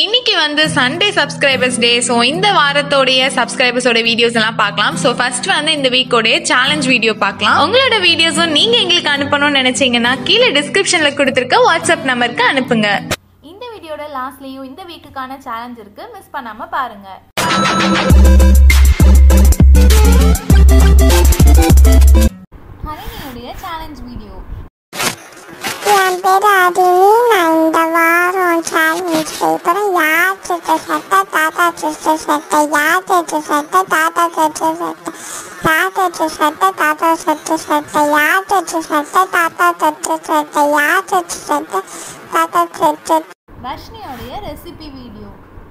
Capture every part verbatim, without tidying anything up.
இன்னைக்கு வந்து Sunday subscribers டே. So இந்த வாரத்தோடைய சப்ஸ்கிரைபர்ஸோட வீடியோஸ் எல்லாம் பார்க்கலாம். ஸோ ஃபர்ஸ்ட் வந்து இந்த வீக்கோடைய சேலஞ்ச் வீடியோ பார்க்கலாம். உங்களோட வீடியோஸும் நீங்க எங்களுக்கு அனுப்பணும்னு நினைச்சீங்கன்னா கீழே டிஸ்கிரிப்ஷன்ல கொடுத்துருக்க வாட்ஸ்அப் நம்பருக்கு அனுப்புங்க. இந்த வீடியோட லாஸ்ட்லயும் இந்த வீக்குக்கான சேலஞ்ச் இருக்கு, மிஸ் பண்ணாம பாருங்க. ஹரிணியுடைய சேலஞ்ச் வீடியோ. என் பேர் ஹரிணி. நான் இந்த வாரம் சேலஞ்ச் செய்கிறேன். யார் சித்த சட்டை தாத்தா சித்த சட்டை, யார் சித்த சட்டை தாத்தா சித்த சட்டை, யார் சித்த சட்டை தாத்தா சித்த சட்டை, யார் சித்த சட்டை தாத்தா சித்த சட்டை, யார் சித்த சட்டை தாத்தா சித்த. வர்ஷினியோடைய ரெசிபி வீடியோ.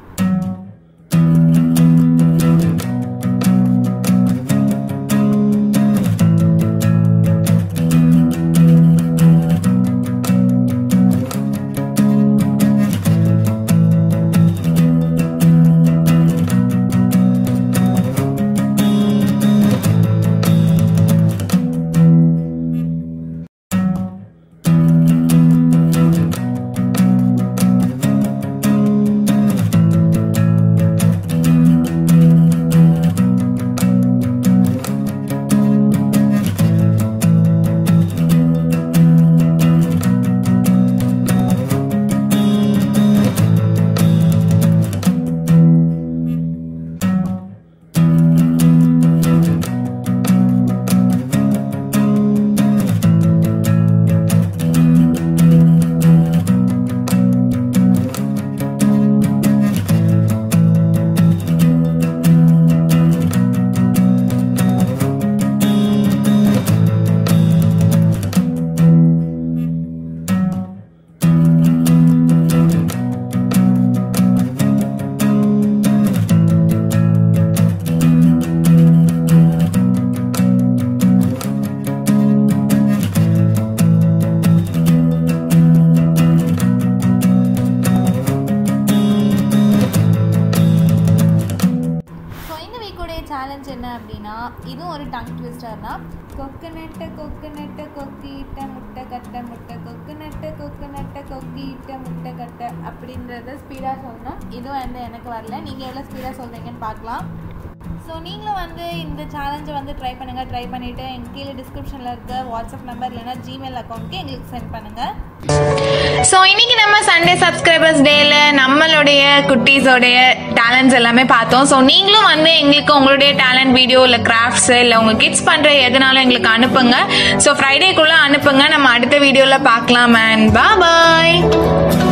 சேலஞ்ச் என்ன அப்படின்னா, இதுவும் ஒரு டங் ட்விஸ்டர் தான். கொக்கு நட்டு கொக்கு நட்டு கொக்கிட்ட முட்டை கட்டை, முட்டை கொக்கு நட்டு கொக்கு நட்டு கொக்கிட்ட முட்டை கட்டை அப்படின்றத ஸ்பீடாக சொல்லணும். இதுவும் வந்து எனக்கு வரல, நீங்கள் எவ்வளோ ஸ்பீடாக சொல்கிறீங்கன்னு பார்க்கலாம். ஸோ நீங்களும் வந்து இந்த சேலஞ்சை வந்து ட்ரை பண்ணுங்கள். ட்ரை பண்ணிவிட்டு எங்கள் கீழே டிஸ்கிரிப்ஷனில் இருக்க வாட்ஸ்அப் நம்பர் இல்லைனா ஜிமெயில் அக்கௌண்ட்க்கு எங்களுக்கு சென்ட் பண்ணுங்கள். ஸோ இன்னைக்கு நம்ம சண்டே சப்ஸ்கிரைபர்ஸ் டேல நம்மளுடைய குட்டீஸோடைய டேலண்ட்ஸ் எல்லாமே பார்த்தோம். ஸோ நீங்களும் வந்து எங்களுக்கு உங்களுடைய டேலண்ட் வீடியோ இல்லை கிராஃப்ட்ஸ் இல்லை உங்கள் கிட்ஸ் பண்ணுற எதுனாலும் எங்களுக்கு அனுப்புங்க. ஸோ ஃப்ரைடேக்குள்ளே அனுப்புங்க. நம்ம அடுத்த வீடியோவில் பார்க்கலாம். அண்ட் பாய்.